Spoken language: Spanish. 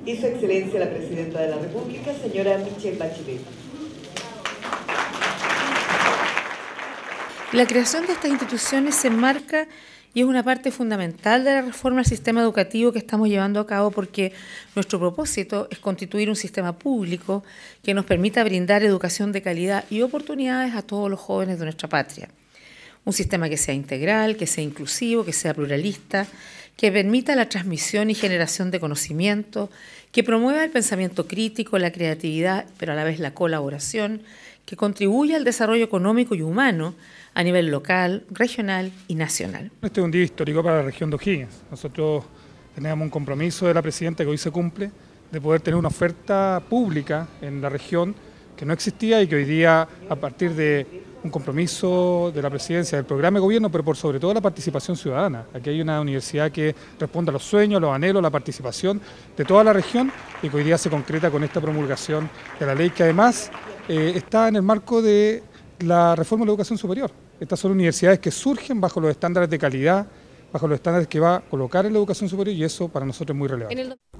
y Su Excelencia la Presidenta de la República, señora Michelle Bachelet. La creación de estas instituciones se enmarca y es una parte fundamental de la reforma al sistema educativo que estamos llevando a cabo, porque nuestro propósito es constituir un sistema público que nos permita brindar educación de calidad y oportunidades a todos los jóvenes de nuestra patria. Un sistema que sea integral, que sea inclusivo, que sea pluralista, que permita la transmisión y generación de conocimiento, que promueva el pensamiento crítico, la creatividad, pero a la vez la colaboración, que contribuya al desarrollo económico y humano a nivel local, regional y nacional. Este es un día histórico para la región de O'Higgins. Nosotros tenemos un compromiso de la Presidenta que hoy se cumple, de poder tener una oferta pública en la región que no existía y que hoy día, a partir de un compromiso de la Presidencia, del programa de gobierno, pero por sobre todo la participación ciudadana. Aquí hay una universidad que responde a los sueños, los anhelos, la participación de toda la región y que hoy día se concreta con esta promulgación de la ley, que además está en el marco de la reforma de la educación superior. Estas son universidades que surgen bajo los estándares de calidad, bajo los estándares que va a colocar en la educación superior, y eso para nosotros es muy relevante.